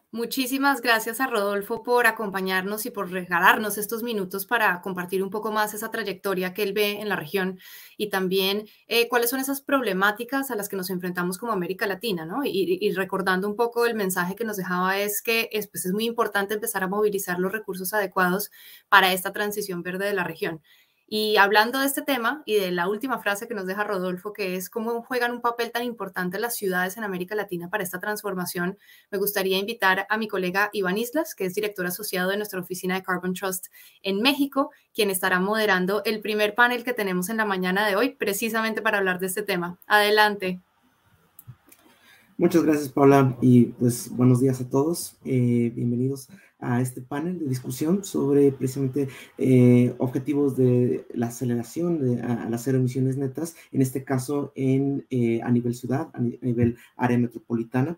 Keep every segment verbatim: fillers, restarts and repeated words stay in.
Muchísimas gracias a Rodolfo por acompañarnos y por regalarnos estos minutos para compartir un poco más esa trayectoria que él ve en la región y también eh, cuáles son esas problemáticas a las que nos enfrentamos como América Latina, ¿no? Y, y recordando un poco el mensaje que nos dejaba es que es, pues es muy importante empezar a movilizar los recursos adecuados para esta transición verde de la región. Y hablando de este tema y de la última frase que nos deja Rodolfo, que es cómo juegan un papel tan importante las ciudades en América Latina para esta transformación, me gustaría invitar a mi colega Iván Islas, que es director asociado de nuestra oficina de Carbon Trust en México, quien estará moderando el primer panel que tenemos en la mañana de hoy, precisamente para hablar de este tema. Adelante. Muchas gracias, Paula, y pues buenos días a todos. Eh, bienvenidos a este panel de discusión sobre precisamente eh, objetivos de la aceleración de, a, a las cero emisiones netas, en este caso en, eh, a nivel ciudad, a, ni, a nivel área metropolitana.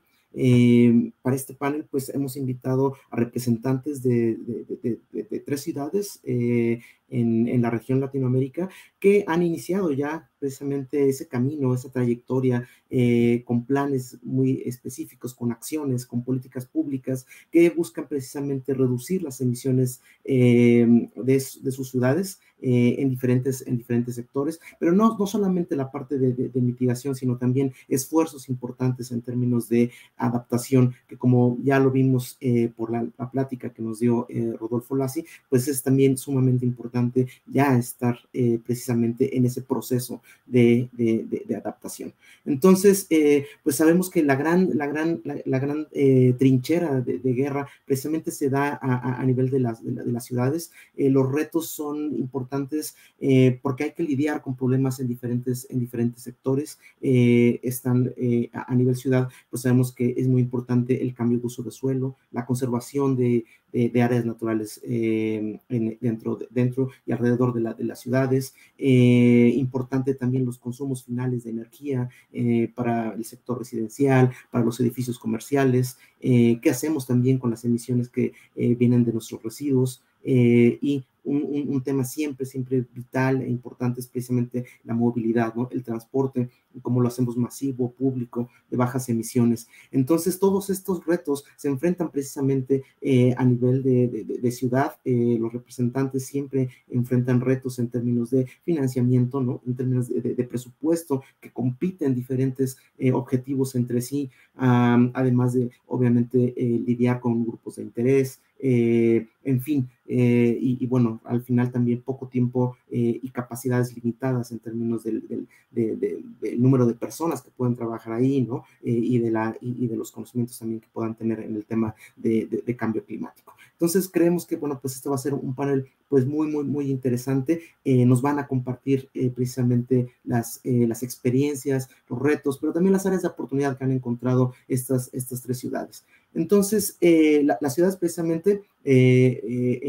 Eh, para este panel, pues hemos invitado a representantes de, de, de, de, de tres ciudades eh, en, en la región Latinoamérica que han iniciado ya precisamente ese camino, esa trayectoria eh, con planes muy específicos, con acciones, con políticas públicas que buscan precisamente reducir las emisiones eh, de, de sus ciudades eh, en, diferentes, en diferentes sectores, pero no, no solamente la parte de, de, de mitigación, sino también esfuerzos importantes en términos de adaptación, que como ya lo vimos eh, por la, la plática que nos dio eh, Rodolfo Lassi, pues es también sumamente importante ya estar eh, precisamente en ese proceso de, de, de, de adaptación. Entonces, eh, pues sabemos que la gran, la gran, la, la gran eh, trinchera de, de guerra precisamente se da a, a nivel de las, de, la, de las ciudades. Eh, los retos son importantes eh, porque hay que lidiar con problemas en diferentes, en diferentes sectores. Eh, están eh, a, a nivel ciudad, pues sabemos que es muy importante el cambio de uso de suelo, la conservación de, de, de áreas naturales eh, en, dentro, de, dentro y alrededor de, la, de las ciudades. Eh, importante también los consumos finales de energía eh, para el sector residencial, para los edificios comerciales. Eh, ¿Qué hacemos también con las emisiones que eh, vienen de nuestros residuos? Eh, y un, un, un tema siempre, siempre vital e importante es precisamente la movilidad, ¿no? El transporte, cómo lo hacemos masivo, público, de bajas emisiones. Entonces, todos estos retos se enfrentan precisamente eh, a nivel de, de, de ciudad. Eh, los representantes siempre enfrentan retos en términos de financiamiento, ¿no? En términos de, de, de presupuesto, que compiten diferentes eh, objetivos entre sí, um, además de, obviamente, eh, lidiar con grupos de interés, eh, en fin, eh, y, y bueno, al final también poco tiempo eh, y capacidades limitadas en términos del, del, de, de, del número de personas que pueden trabajar ahí, ¿no? Eh, y, de la, y, y de los conocimientos también que puedan tener en el tema de, de, de cambio climático. Entonces creemos que, bueno, pues este va a ser un panel pues muy, muy, muy interesante. Eh, nos van a compartir eh, precisamente las, eh, las experiencias, los retos, pero también las áreas de oportunidad que han encontrado estas, estas tres ciudades. Entonces, eh, la, las ciudades precisamente, eh,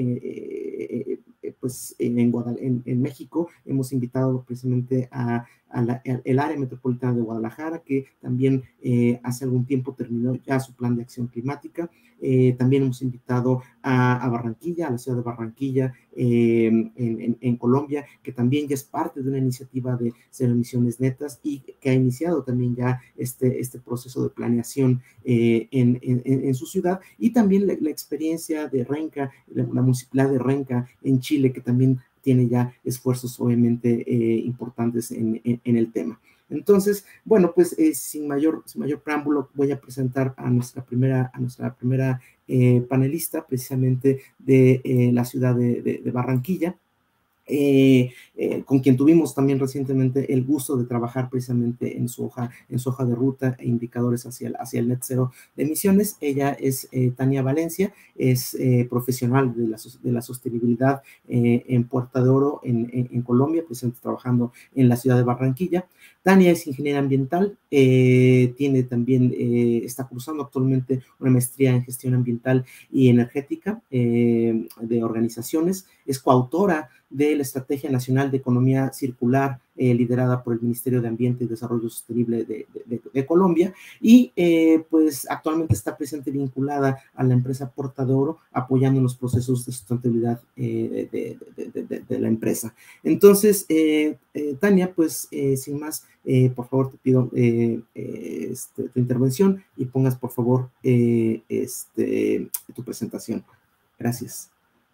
eh, eh, pues en, Guadal en, en México hemos invitado precisamente a, a la, a el área metropolitana de Guadalajara, que también eh, hace algún tiempo terminó ya su plan de acción climática. Eh, también hemos invitado a, a Barranquilla, a la ciudad de Barranquilla, eh, en, en, en Colombia, que también ya es parte de una iniciativa de cero emisiones netas y que ha iniciado también ya este, este proceso de planeación eh, en, en, en su ciudad, y también la, la experiencia de Renca, la, la municipalidad de Renca en Chile, que también tiene ya esfuerzos obviamente eh, importantes en, en, en el tema. Entonces, bueno, pues eh, sin, mayor, sin mayor preámbulo voy a presentar a nuestra primera, a nuestra primera eh, panelista, precisamente de eh, la ciudad de, de, de Barranquilla. Eh, eh, con quien tuvimos también recientemente el gusto de trabajar precisamente en su hoja, en su hoja de ruta e indicadores hacia el, hacia el net cero de emisiones. Ella es eh, Tania Valencia, es eh, profesional de la, de la sostenibilidad eh, en Puerta de Oro, en, en, en Colombia, precisamente trabajando en la ciudad de Barranquilla. Tania es ingeniera ambiental, eh, tiene también, eh, está cursando actualmente una maestría en gestión ambiental y energética eh, de organizaciones, es coautora de la Estrategia Nacional de Economía Circular, eh, liderada por el Ministerio de Ambiente y Desarrollo Sostenible de, de, de Colombia, y eh, pues actualmente está presente vinculada a la empresa Porta de Oro, apoyando los procesos de sustentabilidad eh, de, de, de, de, de la empresa. Entonces, eh, eh, Tania, pues eh, sin más, eh, por favor te pido eh, eh, este, tu intervención y pongas por favor eh, este, tu presentación. Gracias.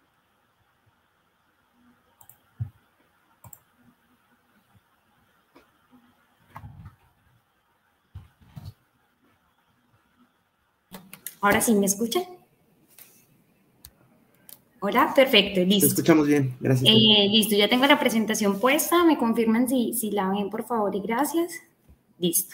Ahora sí, ¿me escuchan? Hola, perfecto, listo. Te escuchamos bien, gracias. Eh, listo, ya tengo la presentación puesta, me confirman si, si la ven, por favor, y gracias. Listo.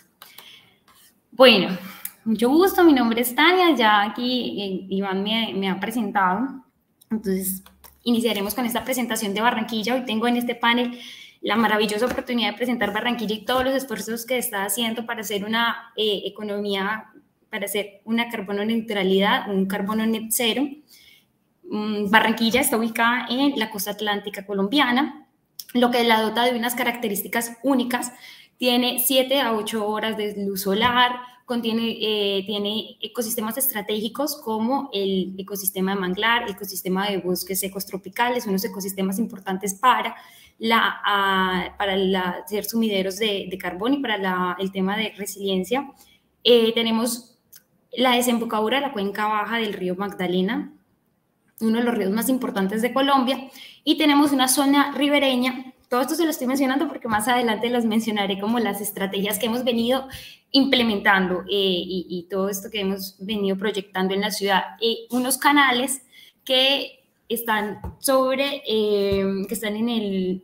Bueno, mucho gusto, mi nombre es Tania, ya aquí eh, Iván me, me ha presentado, entonces iniciaremos con esta presentación de Barranquilla. Hoy tengo en este panel la maravillosa oportunidad de presentar Barranquilla y todos los esfuerzos que está haciendo para hacer una eh, economía, para hacer una carbono neutralidad, un carbono net cero. Barranquilla está ubicada en la costa atlántica colombiana, lo que la dota de unas características únicas. Tiene siete a ocho horas de luz solar, contiene, eh, tiene ecosistemas estratégicos como el ecosistema de manglar, el ecosistema de bosques secos tropicales, unos ecosistemas importantes para, la, uh, para la, ser sumideros de, de carbón y para la, el tema de resiliencia. Eh, tenemos la desembocadura de la cuenca baja del río Magdalena, uno de los ríos más importantes de Colombia, y tenemos una zona ribereña. Todo esto se lo estoy mencionando porque más adelante los mencionaré como las estrategias que hemos venido implementando eh, y, y todo esto que hemos venido proyectando en la ciudad. Eh, unos canales que están sobre, eh, que están en el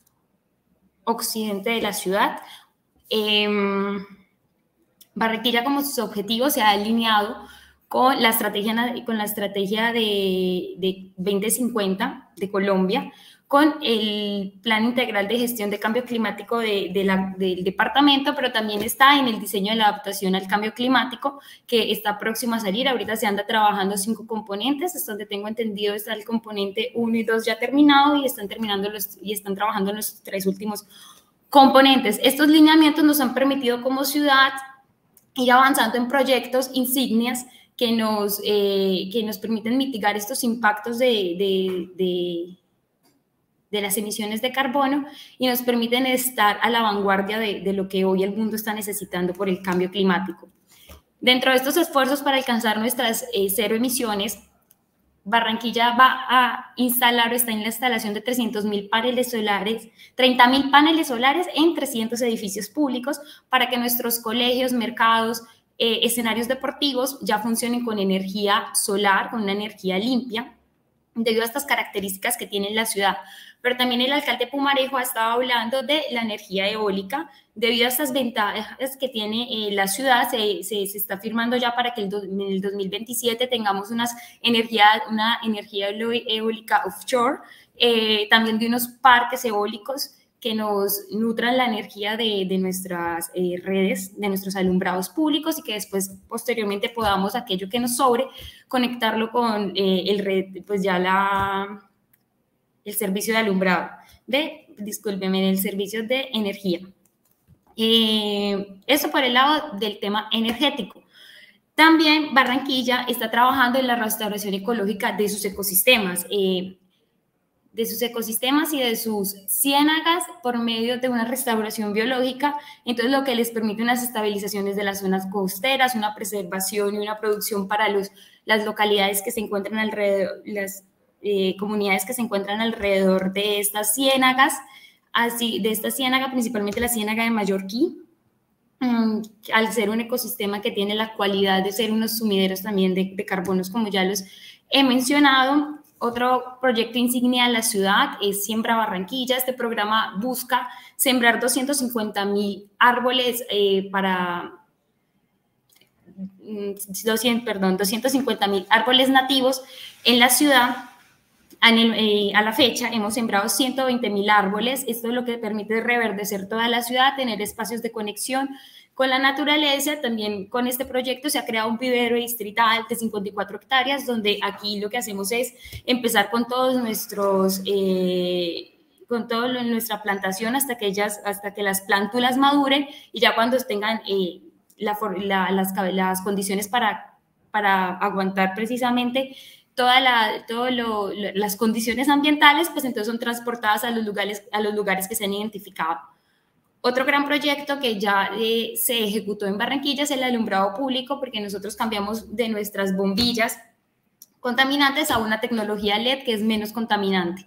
occidente de la ciudad. Eh, Barranquilla como sus objetivos se ha alineado con la estrategia, con la estrategia de, de veinte cincuenta de Colombia, con el Plan Integral de Gestión de Cambio Climático de, de la, del departamento, pero también está en el diseño de la adaptación al cambio climático, que está próximo a salir. Ahorita se anda trabajando cinco componentes, es donde tengo entendido está el componente uno y dos ya terminado, y están, terminando los, y están trabajando en los tres últimos componentes. Estos lineamientos nos han permitido como ciudad ir avanzando en proyectos insignias que nos, eh, que nos permiten mitigar estos impactos de, de, de, de las emisiones de carbono y nos permiten estar a la vanguardia de, de lo que hoy el mundo está necesitando por el cambio climático. Dentro de estos esfuerzos para alcanzar nuestras eh, cero emisiones, Barranquilla va a instalar o está en la instalación de trescientos mil paneles solares, treinta mil paneles solares en trescientos edificios públicos para que nuestros colegios, mercados, Eh, escenarios deportivos ya funcionen con energía solar, con una energía limpia, debido a estas características que tiene la ciudad. Pero también el alcalde Pumarejo ha estado hablando de la energía eólica, debido a estas ventajas que tiene eh, la ciudad. Se, se, se está firmando ya para que el do, en el dos mil veintisiete tengamos unas energía, una energía eólica offshore, eh, también de unos parques eólicos que nos nutran la energía de, de nuestras eh, redes, de nuestros alumbrados públicos, y que después, posteriormente, podamos, aquello que nos sobre, conectarlo con eh, el red, pues ya la, el servicio de alumbrado, de, discúlpeme, el servicio de energía. Eh, eso por el lado del tema energético. También Barranquilla está trabajando en la restauración ecológica de sus ecosistemas, eh, de sus ecosistemas y de sus ciénagas por medio de una restauración biológica, entonces lo que les permite unas estabilizaciones de las zonas costeras, una preservación y una producción para los, las localidades que se encuentran alrededor, las eh, comunidades que se encuentran alrededor de estas ciénagas, así, de esta ciénaga, principalmente la ciénaga de Mallorquí, um, al ser un ecosistema que tiene la cualidad de ser unos sumideros también de, de carbonos, como ya los he mencionado. Otro proyecto insignia de la ciudad es Siembra Barranquilla. Este programa busca sembrar doscientos cincuenta mil árboles eh, para, doscientos, perdón, doscientos cincuenta mil árboles nativos en la ciudad. A, el, eh, a la fecha hemos sembrado ciento veinte mil árboles. Esto es lo que permite reverdecer toda la ciudad, tener espacios de conexión con la naturaleza. También con este proyecto se ha creado un vivero distrital de cincuenta y cuatro hectáreas, donde aquí lo que hacemos es empezar con todos nuestros, eh, con todo lo en nuestra plantación hasta que, ellas, hasta que las plántulas maduren y ya cuando tengan eh, la, la, las, las condiciones para, para aguantar precisamente todas la, todo lo, las condiciones ambientales, pues entonces son transportadas a los lugares, a los lugares que se han identificado. Otro gran proyecto que ya eh, se ejecutó en Barranquilla es el alumbrado público, porque nosotros cambiamos de nuestras bombillas contaminantes a una tecnología L E D que es menos contaminante.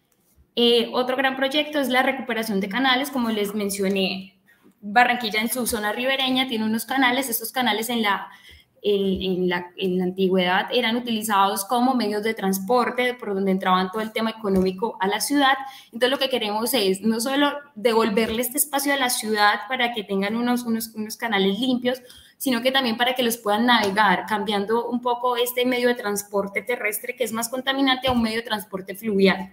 Eh, otro gran proyecto es la recuperación de canales, como les mencioné, Barranquilla en su zona ribereña tiene unos canales, estos canales en la, en, en, la, en la antigüedad eran utilizados como medios de transporte, por donde entraban todo el tema económico a la ciudad. Entonces lo que queremos es no solo devolverle este espacio a la ciudad para que tengan unos, unos, unos canales limpios, sino que también para que los puedan navegar, cambiando un poco este medio de transporte terrestre que es más contaminante a un medio de transporte fluvial.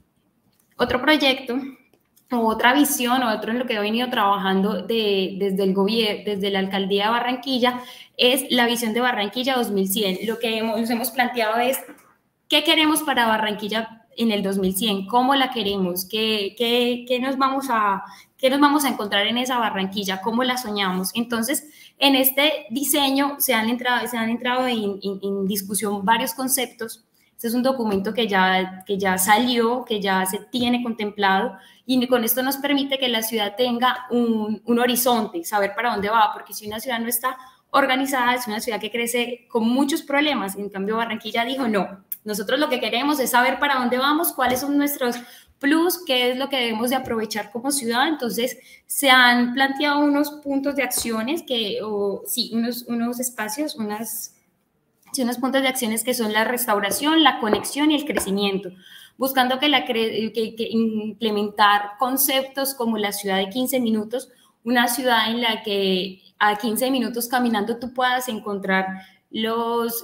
Otro proyecto, o otra visión, o otro en lo que he venido trabajando de, desde el gobierno, desde la alcaldía de Barranquilla, es la visión de Barranquilla dos mil cien. Lo que hemos, nos hemos planteado es qué queremos para Barranquilla en el dos mil cien, cómo la queremos, qué, qué, qué, nos vamos a, qué nos vamos a encontrar en esa Barranquilla, cómo la soñamos. Entonces, en este diseño se han entrado, se han entrado en, en, en discusión varios conceptos. Este es un documento que ya, que ya salió, que ya se tiene contemplado, y con esto nos permite que la ciudad tenga un, un horizonte, saber para dónde va, porque si una ciudad no está organizada, es una ciudad que crece con muchos problemas. En cambio, Barranquilla dijo, no, nosotros lo que queremos es saber para dónde vamos, cuáles son nuestros plus, qué es lo que debemos de aprovechar como ciudad. Entonces, se han planteado unos puntos de acciones, que, o, sí, unos, unos espacios, unas... Sí, unos puntos de acciones que son la restauración, la conexión y el crecimiento, buscando que, la cre que, que implementar conceptos como la ciudad de quince minutos, una ciudad en la que a quince minutos caminando tú puedas encontrar los,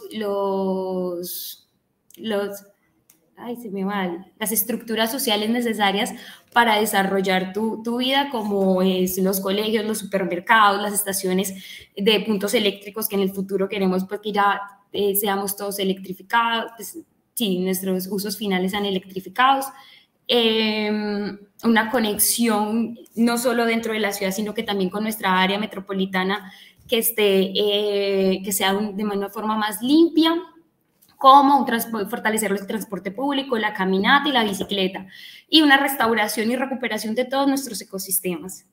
los, los ay, se me va, las estructuras sociales necesarias para desarrollar tu, tu vida, como es los colegios, los supermercados, las estaciones de puntos eléctricos, que en el futuro queremos pues que ya eh, seamos todos electrificados, pues, sí, nuestros usos finales sean electrificados. Eh, una conexión no solo dentro de la ciudad, sino que también con nuestra área metropolitana, que, esté, eh, que sea un, de una forma más limpia, como un fortalecer el transporte público, la caminata y la bicicleta, y una restauración y recuperación de todos nuestros ecosistemas.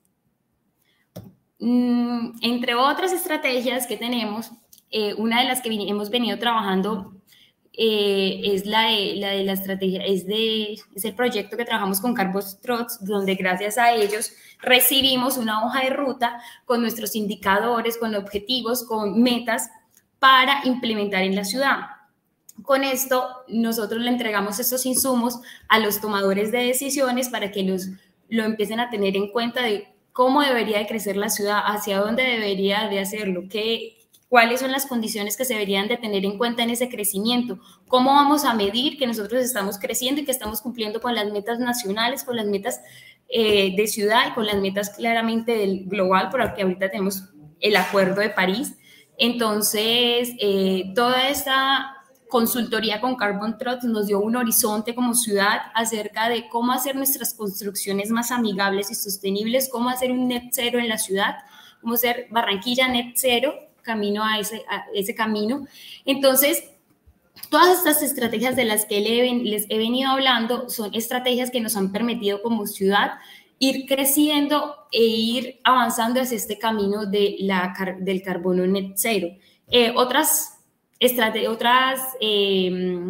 Mm, entre otras estrategias que tenemos, eh, una de las que hemos venido trabajando eh, es la de, la de la estrategia, es, de, es el proyecto que trabajamos con Carbon Trots, donde gracias a ellos recibimos una hoja de ruta con nuestros indicadores, con objetivos, con metas para implementar en la ciudad. Con esto, nosotros le entregamos estos insumos a los tomadores de decisiones para que los, lo empiecen a tener en cuenta de cómo debería de crecer la ciudad, hacia dónde debería de hacerlo, qué, cuáles son las condiciones que se deberían de tener en cuenta en ese crecimiento, cómo vamos a medir que nosotros estamos creciendo y que estamos cumpliendo con las metas nacionales, con las metas eh, de ciudad y con las metas claramente del global, porque ahorita tenemos el Acuerdo de París. Entonces, eh, toda esta consultoría con Carbon Trots nos dio un horizonte como ciudad acerca de cómo hacer nuestras construcciones más amigables y sostenibles, cómo hacer un net cero en la ciudad, cómo hacer Barranquilla net cero, camino a ese, a ese camino. Entonces, todas estas estrategias de las que les he venido hablando son estrategias que nos han permitido como ciudad ir creciendo e ir avanzando hacia este camino de la, del carbono net cero. Eh, otras otras eh,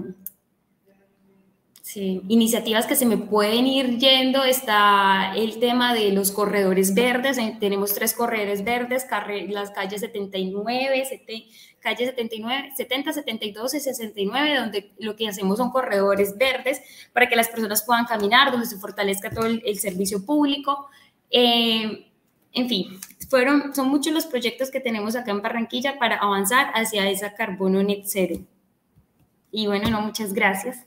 sí, iniciativas que se me pueden ir yendo, está el tema de los corredores verdes. Tenemos tres corredores verdes, las calles setenta y nueve, calle setenta y nueve, setenta, setenta y dos y sesenta y nueve, donde lo que hacemos son corredores verdes para que las personas puedan caminar, donde se fortalezca todo el, el servicio público. Eh, en fin, fueron, son muchos los proyectos que tenemos acá en Barranquilla para avanzar hacia esa carbono net cero. Y bueno, no, muchas gracias.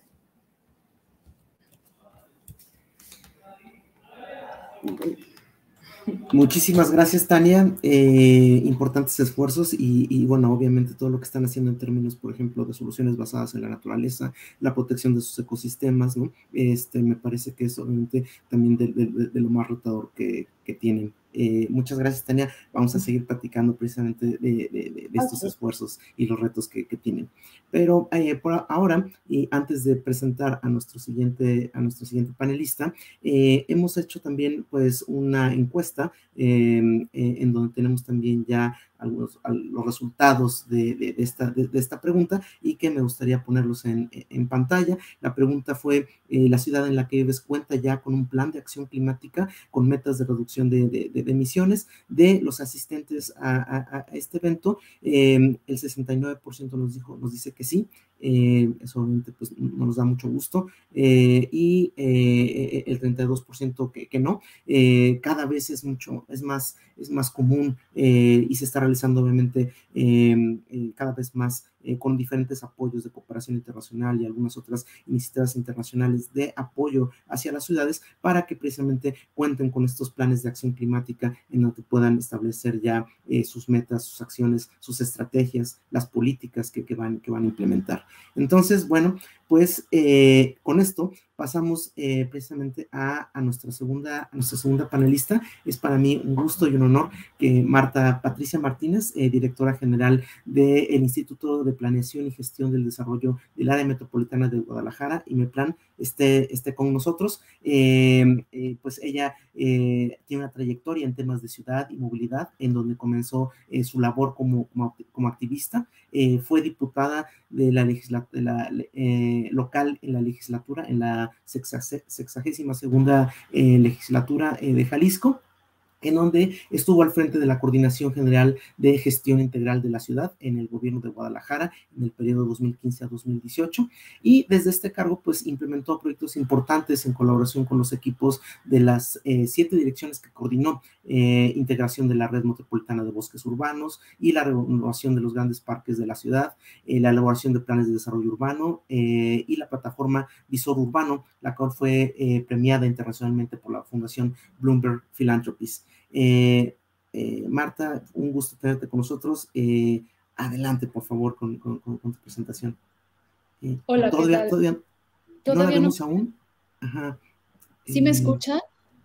Muchísimas gracias, Tania. Eh, importantes esfuerzos y, y, bueno, obviamente todo lo que están haciendo en términos, por ejemplo, de soluciones basadas en la naturaleza, la protección de sus ecosistemas, ¿no? Este, me parece que es obviamente también de, de, de lo más retador que, que tienen. Eh, muchas gracias, Tania. Vamos a seguir platicando precisamente de, de, de, de estos okay. esfuerzos y los retos que, que tienen. Pero eh, por ahora, y antes de presentar a nuestro siguiente, a nuestro siguiente panelista, eh, hemos hecho también pues una encuesta eh, eh, en donde tenemos también ya algunos los resultados de, de, de, esta, de, de esta pregunta y que me gustaría ponerlos en, en pantalla. La pregunta fue, eh, ¿la ciudad en la que vives cuenta ya con un plan de acción climática con metas de reducción de, de, de, de emisiones? De los asistentes a, a, a este evento, eh, el sesenta y nueve por ciento nos, dijo, nos dice que sí. Eh, eso obviamente pues no nos da mucho gusto, eh, y eh, el treinta y dos por ciento que, que no. Eh, cada vez es mucho, es más, es más común eh, y se está realizando obviamente eh, eh, cada vez más eh, con diferentes apoyos de cooperación internacional y algunas otras iniciativas internacionales de apoyo hacia las ciudades para que precisamente cuenten con estos planes de acción climática en donde puedan establecer ya eh, sus metas, sus acciones, sus estrategias, las políticas que, que, van, que van a implementar. Entonces, bueno, pues eh, con esto pasamos eh, precisamente a, a, nuestra segunda, a nuestra segunda panelista. Es para mí un gusto y un honor que Marta Patricia Martínez, eh, directora general del Instituto de Planeación y Gestión del Desarrollo del Área Metropolitana de Guadalajara, IMEPLAN, esté, esté con nosotros. Eh, eh, pues ella eh, tiene una trayectoria en temas de ciudad y movilidad, en donde comenzó eh, su labor como, como, como activista. Eh, fue diputada de la, legisla de la eh, local en la legislatura, en la sexagésima segunda eh, legislatura eh, de Jalisco, en donde estuvo al frente de la Coordinación General de Gestión Integral de la Ciudad en el gobierno de Guadalajara en el periodo dos mil quince a dos mil dieciocho, y desde este cargo pues implementó proyectos importantes en colaboración con los equipos de las eh, siete direcciones que coordinó: eh, integración de la red metropolitana de bosques urbanos y la renovación de los grandes parques de la ciudad, eh, la elaboración de planes de desarrollo urbano eh, y la plataforma Visor Urbano, la cual fue eh, premiada internacionalmente por la Fundación Bloomberg Philanthropies. Eh, eh, Marta, un gusto tenerte con nosotros. Eh, adelante, por favor, con, con, con tu presentación. Eh, Hola, ¿todavía, ¿qué tal? ¿Todavía, ¿Todavía no la vemos no? aún? Ajá. ¿Sí eh, me escuchan?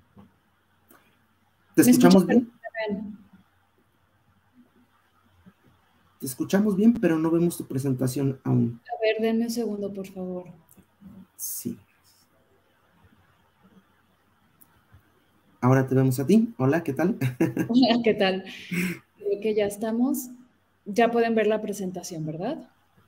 ¿Te ¿Me escuchamos escuchan? bien? Te escuchamos bien, pero no vemos tu presentación aún. A ver, denme un segundo, por favor. Sí. Ahora te vemos a ti. Hola, ¿qué tal? Hola, ¿qué tal? Creo que ya estamos. Ya pueden ver la presentación, ¿verdad?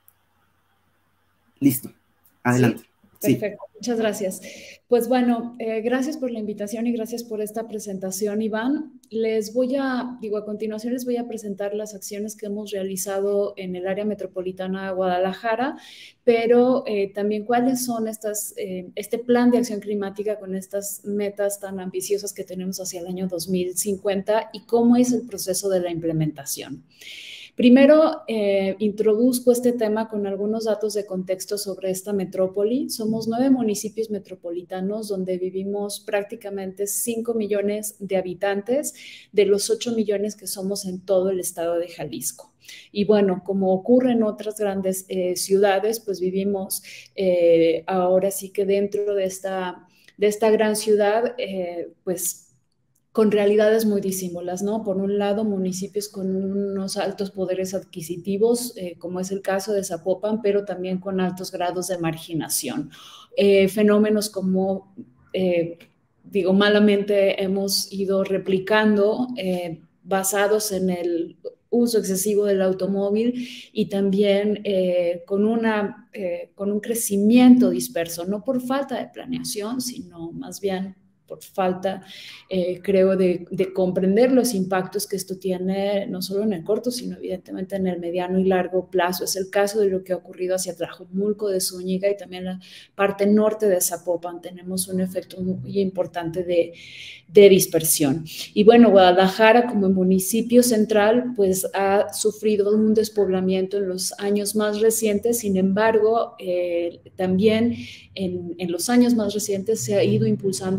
Listo. Adelante. ¿Sí? Perfecto, sí. Muchas gracias. Pues bueno, eh, gracias por la invitación y gracias por esta presentación, Iván. Les voy a, digo, a continuación les voy a presentar las acciones que hemos realizado en el área metropolitana de Guadalajara, pero eh, también cuáles son estas, eh, este plan de acción climática con estas metas tan ambiciosas que tenemos hacia el año dos mil cincuenta y cómo es el proceso de la implementación. Primero, eh, introduzco este tema con algunos datos de contexto sobre esta metrópoli. Somos nueve municipios metropolitanos donde vivimos prácticamente cinco millones de habitantes de los ocho millones que somos en todo el estado de Jalisco. Y bueno, como ocurre en otras grandes eh, ciudades, pues vivimos eh, ahora sí que dentro de esta, de esta gran ciudad, eh, pues con realidades muy disímiles, ¿no? Por un lado, municipios con unos altos poderes adquisitivos, eh, como es el caso de Zapopan, pero también con altos grados de marginación. Eh, fenómenos como, eh, digo, malamente hemos ido replicando, eh, basados en el uso excesivo del automóvil y también eh, con, una, eh, con un crecimiento disperso, no por falta de planeación, sino más bien por falta, eh, creo, de, de comprender los impactos que esto tiene, no solo en el corto, sino evidentemente en el mediano y largo plazo. Es el caso de lo que ha ocurrido hacia Tlajomulco de Zúñiga y también la parte norte de Zapopan. Tenemos un efecto muy importante de, de dispersión. Y bueno, Guadalajara como municipio central, pues ha sufrido un despoblamiento en los años más recientes. Sin embargo, eh, también en, en los años más recientes se ha ido impulsando una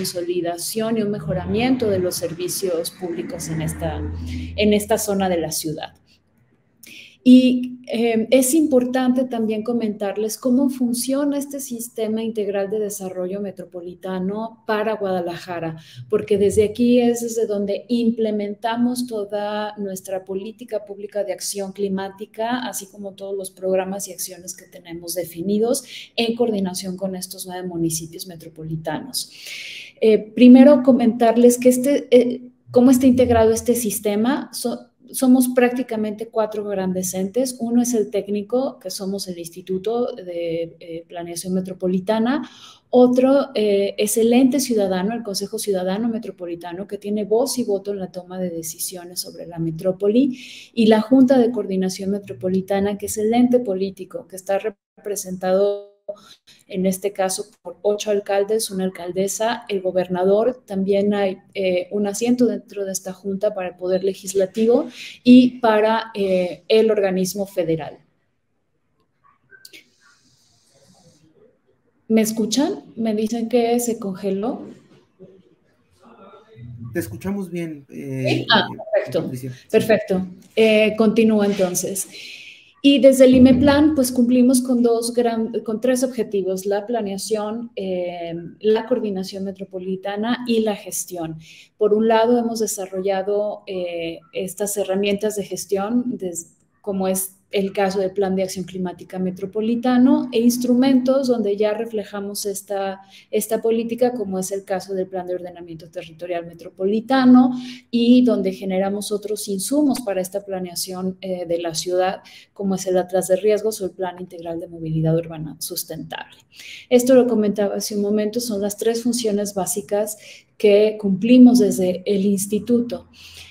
consolidación y un mejoramiento de los servicios públicos en esta, en esta zona de la ciudad. Y eh, es importante también comentarles cómo funciona este sistema integral de desarrollo metropolitano para Guadalajara, porque desde aquí es desde donde implementamos toda nuestra política pública de acción climática, así como todos los programas y acciones que tenemos definidos en coordinación con estos nueve municipios metropolitanos. Eh, primero, comentarles que este, eh, cómo está integrado este sistema. So, Somos prácticamente cuatro grandes entes. Uno es el técnico, que somos el Instituto de eh, Planeación Metropolitana. Otro eh, es el ente ciudadano, el Consejo Ciudadano Metropolitano, que tiene voz y voto en la toma de decisiones sobre la metrópoli. Y la Junta de Coordinación Metropolitana, que es el ente político, que está representado en este caso por ocho alcaldes, una alcaldesa, el gobernador. También hay eh, un asiento dentro de esta junta para el Poder Legislativo y para eh, el organismo federal. ¿Me escuchan? Me dicen que se congeló. Te escuchamos bien. Eh, ah, perfecto, Patricia. perfecto. Eh, continúo entonces. Y desde el IMEPLAN, pues cumplimos con, dos gran, con tres objetivos: la planeación, eh, la coordinación metropolitana y la gestión. Por un lado, hemos desarrollado eh, estas herramientas de gestión, des, como es el caso del Plan de Acción Climática Metropolitano, e instrumentos donde ya reflejamos esta, esta política, como es el caso del Plan de Ordenamiento Territorial Metropolitano, y donde generamos otros insumos para esta planeación eh, de la ciudad, como es el Atlas de Riesgos o el Plan Integral de Movilidad Urbana Sustentable. Esto lo comentaba hace un momento, son las tres funciones básicas que cumplimos desde el instituto.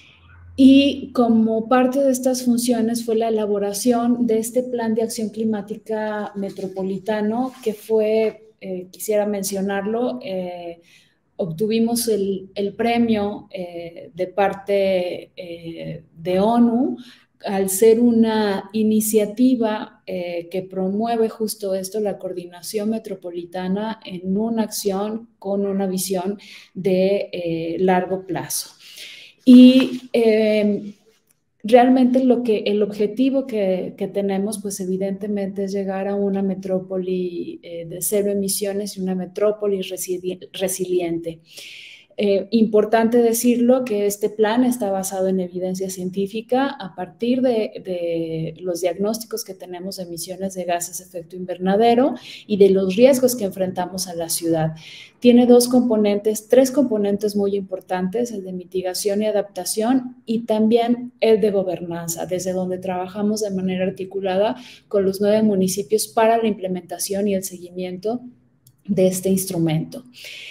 Y como parte de estas funciones fue la elaboración de este Plan de Acción Climática Metropolitano, que fue, eh, quisiera mencionarlo, eh, obtuvimos el, el premio eh, de parte eh, de ONU al ser una iniciativa eh, que promueve justo esto, la coordinación metropolitana en una acción con una visión de eh, largo plazo. Y eh, realmente lo que, el objetivo que, que tenemos, pues evidentemente es llegar a una metrópoli eh, de cero emisiones y una metrópoli resili resiliente. Eh, importante decirlo que este plan está basado en evidencia científica a partir de, de los diagnósticos que tenemos de emisiones de gases de efecto invernadero y de los riesgos que enfrentamos a la ciudad. Tiene dos componentes, tres componentes muy importantes: el de mitigación y adaptación y también el de gobernanza, desde donde trabajamos de manera articulada con los nueve municipios para la implementación y el seguimiento de este instrumento.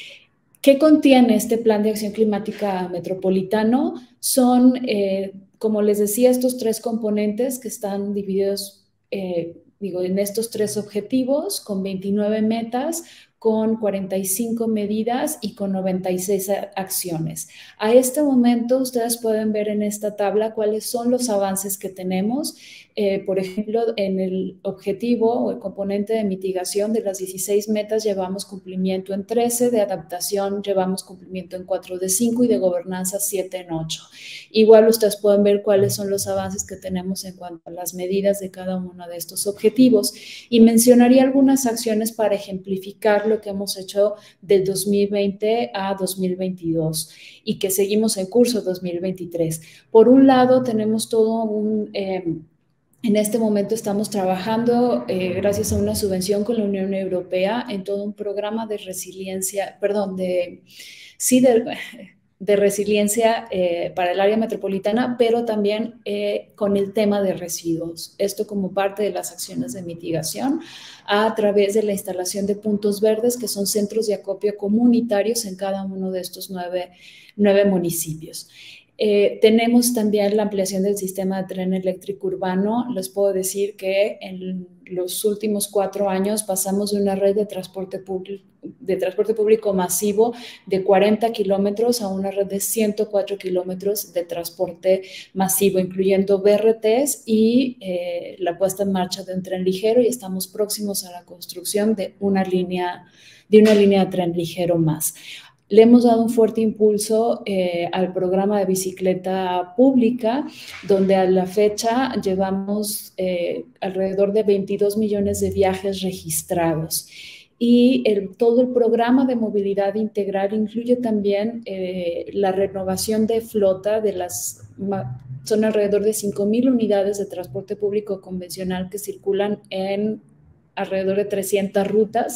¿Qué contiene este Plan de Acción Climática Metropolitano? Son, eh, como les decía, estos tres componentes que están divididos, eh, digo, en estos tres objetivos, con veintinueve metas, con cuarenta y cinco medidas y con noventa y seis acciones. A este momento, ustedes pueden ver en esta tabla cuáles son los avances que tenemos. Eh, por ejemplo, en el objetivo o el componente de mitigación de las dieciséis metas llevamos cumplimiento en trece, de adaptación llevamos cumplimiento en cuatro de cinco y de gobernanza siete en ocho. Igual ustedes pueden ver cuáles son los avances que tenemos en cuanto a las medidas de cada uno de estos objetivos. Y mencionaría algunas acciones para ejemplificar lo que hemos hecho del dos mil veinte a dos mil veintidós y que seguimos en curso dos mil veintitrés. Por un lado, tenemos todo un... Eh, En este momento estamos trabajando, eh, gracias a una subvención con la Unión Europea, en todo un programa de resiliencia, perdón, de, sí, de, de resiliencia eh, para el área metropolitana, pero también eh, con el tema de residuos. Esto como parte de las acciones de mitigación a través de la instalación de puntos verdes, que son centros de acopio comunitarios en cada uno de estos nueve, nueve municipios. Eh, tenemos también la ampliación del sistema de tren eléctrico urbano. Les puedo decir que en los últimos cuatro años pasamos de una red de transporte público, de transporte público masivo de cuarenta kilómetros a una red de ciento cuatro kilómetros de transporte masivo, incluyendo B R Ts y eh, la puesta en marcha de un tren ligero, y estamos próximos a la construcción de una línea, de una línea de tren ligero más. le hemos dado un fuerte impulso eh, al programa de bicicleta pública, donde a la fecha llevamos eh, alrededor de veintidós millones de viajes registrados. Y el, todo el programa de movilidad integral incluye también eh, la renovación de flota de las, son alrededor de cinco mil unidades de transporte público convencional que circulan en alrededor de trescientas rutas,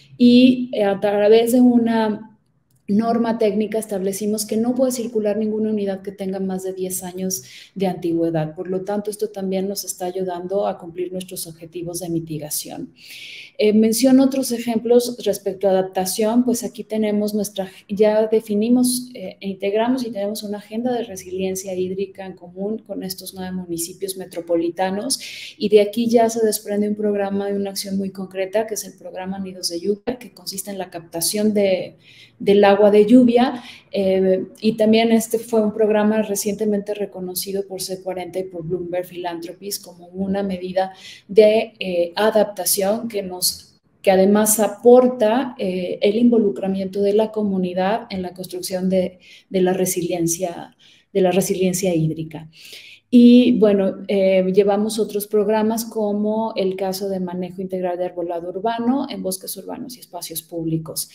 y a través de una norma técnica establecimos que no puede circular ninguna unidad que tenga más de diez años de antigüedad. Por lo tanto, esto también nos está ayudando a cumplir nuestros objetivos de mitigación. Eh, menciono otros ejemplos respecto a adaptación, pues aquí tenemos nuestra, ya definimos eh, e integramos y tenemos una agenda de resiliencia hídrica en común con estos nueve municipios metropolitanos, y de aquí ya se desprende un programa y una acción muy concreta, que es el programa Nidos de Lluvia, que consiste en la captación de, del agua de lluvia, eh, y también este fue un programa recientemente reconocido por C cuarenta y por Bloomberg Philanthropies como una medida de eh, adaptación que nos que además aporta eh, el involucramiento de la comunidad en la construcción de, de, la, resiliencia, de la resiliencia hídrica. Y bueno, eh, llevamos otros programas como el caso de manejo integral de arbolado urbano en bosques urbanos y espacios públicos,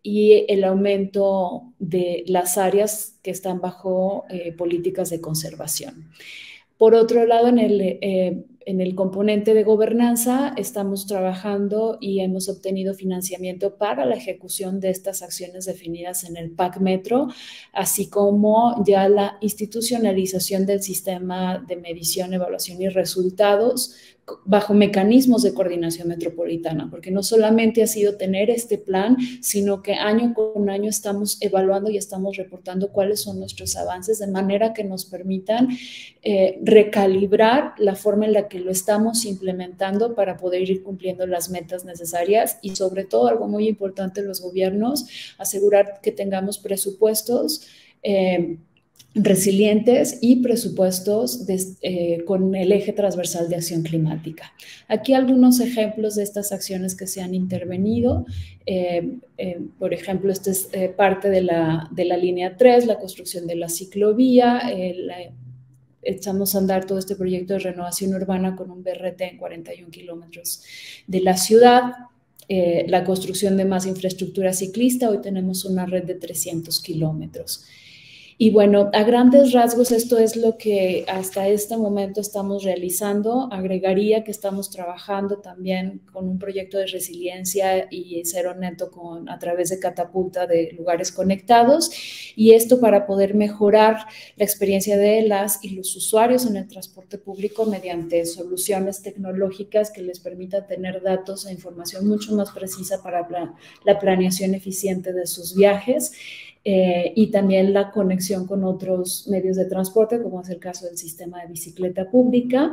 y el aumento de las áreas que están bajo eh, políticas de conservación. Por otro lado, en el, eh, en el componente de gobernanza estamos trabajando y hemos obtenido financiamiento para la ejecución de estas acciones definidas en el P A C Metro, así como ya la institucionalización del sistema de medición, evaluación y resultados bajo mecanismos de coordinación metropolitana, porque no solamente ha sido tener este plan, sino que año con año estamos evaluando y estamos reportando cuáles son nuestros avances, de manera que nos permitan eh, recalibrar la forma en la que lo estamos implementando para poder ir cumpliendo las metas necesarias, y sobre todo, algo muy importante en los gobiernos, asegurar que tengamos presupuestos eh, resilientes y presupuestos de, eh, con el eje transversal de acción climática. Aquí algunos ejemplos de estas acciones que se han intervenido. Eh, eh, por ejemplo, esta es eh, parte de la, de la línea tres, la construcción de la ciclovía, eh, la, echamos a andar todo este proyecto de renovación urbana con un B R T en cuarenta y un kilómetros de la ciudad, eh, la construcción de más infraestructura ciclista. Hoy tenemos una red de trescientos kilómetros. Y bueno, a grandes rasgos esto es lo que hasta este momento estamos realizando. Agregaría que estamos trabajando también con un proyecto de resiliencia y cero neto con, a través de Catapulta de lugares conectados, y esto para poder mejorar la experiencia de las y los usuarios en el transporte público mediante soluciones tecnológicas que les permitan tener datos e información mucho más precisa para la, la planeación eficiente de sus viajes. Eh, y también la conexión con otros medios de transporte, como es el caso del sistema de bicicleta pública.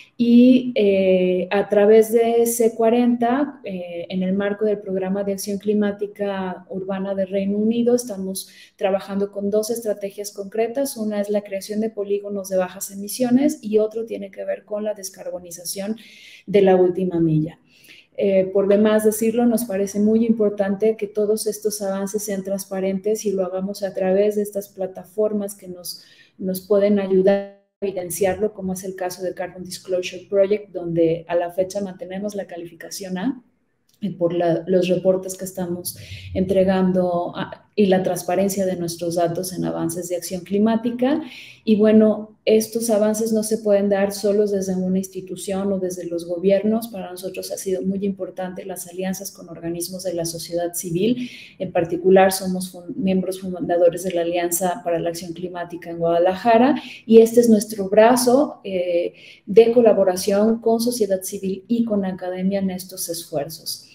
Y eh, a través de C cuarenta, eh, en el marco del Programa de Acción Climática Urbana del Reino Unido, estamos trabajando con dos estrategias concretas. Una es la creación de polígonos de bajas emisiones y otro tiene que ver con la descarbonización de la última milla. Eh, por demás decirlo, nos parece muy importante que todos estos avances sean transparentes y lo hagamos a través de estas plataformas que nos, nos pueden ayudar a evidenciarlo, como es el caso de Carbon Disclosure Project, donde a la fecha mantenemos la calificación A por la, los reportes que estamos entregando a, y la transparencia de nuestros datos en avances de acción climática. Y bueno, estos avances no se pueden dar solos desde una institución o desde los gobiernos. Para nosotros ha sido muy importante las alianzas con organismos de la sociedad civil. En particular, somos fund- miembros fundadores de la Alianza para la Acción Climática en Guadalajara, y este es nuestro brazo eh, de colaboración con sociedad civil y con academia en estos esfuerzos.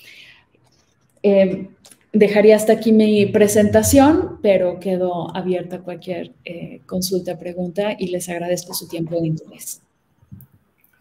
Eh, dejaría hasta aquí mi presentación, pero quedo abierta a cualquier eh, consulta, pregunta, y les agradezco su tiempo de interés.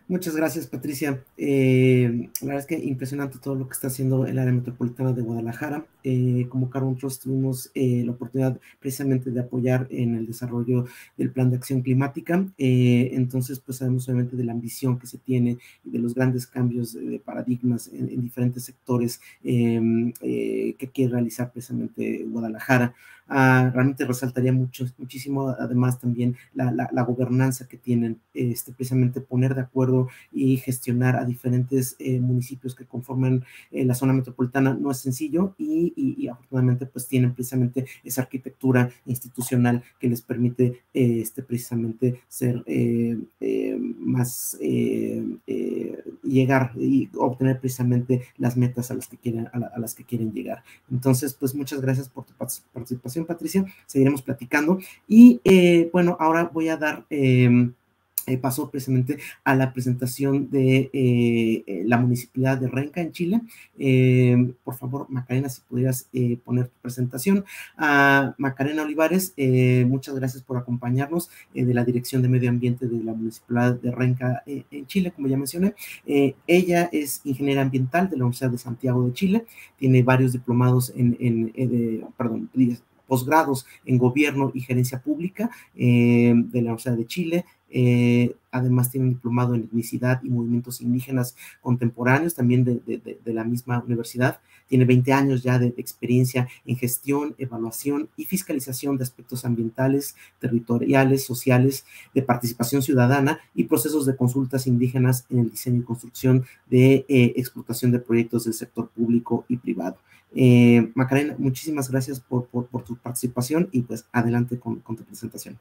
Muchas gracias, Patricia. Eh, la verdad es que impresionante todo lo que está haciendo el área metropolitana de Guadalajara. Eh, como Carbon Trust tuvimos eh, la oportunidad precisamente de apoyar en el desarrollo del plan de acción climática. Eh, entonces, pues sabemos obviamente de la ambición que se tiene y de los grandes cambios de, de paradigmas en, en diferentes sectores eh, eh, que quiere realizar precisamente Guadalajara. Uh, realmente resaltaría mucho, muchísimo, además también la, la, la gobernanza que tienen, este, precisamente poner de acuerdo y gestionar a diferentes eh, municipios que conforman eh, la zona metropolitana no es sencillo y, y, y afortunadamente pues tienen precisamente esa arquitectura institucional que les permite eh, este, precisamente ser eh, eh, más, eh, eh, llegar y obtener precisamente las metas a las que quieren, a, la, a las que quieren llegar. Entonces, pues muchas gracias por tu participación, Patricia, seguiremos platicando y eh, bueno, ahora voy a dar eh, eh, paso precisamente a la presentación de eh, la municipalidad de Renca en Chile. Eh, por favor, Macarena, si pudieras eh, poner tu presentación. A Macarena Olivares, eh, muchas gracias por acompañarnos eh, de la Dirección de Medio Ambiente de la municipalidad de Renca eh, en Chile, como ya mencioné. Eh, ella es ingeniera ambiental de la Universidad de Santiago de Chile, tiene varios diplomados en, en, en de, perdón, posgrados en gobierno y gerencia pública eh, de la Universidad de Chile. Eh, además tiene un diplomado en etnicidad y movimientos indígenas contemporáneos, también de, de, de la misma universidad. Tiene veinte años ya de, de experiencia en gestión, evaluación y fiscalización de aspectos ambientales, territoriales, sociales, de participación ciudadana y procesos de consultas indígenas en el diseño y construcción de eh, explotación de proyectos del sector público y privado. Eh, Macarena, muchísimas gracias por, por, por tu participación y pues adelante con, con tu presentación.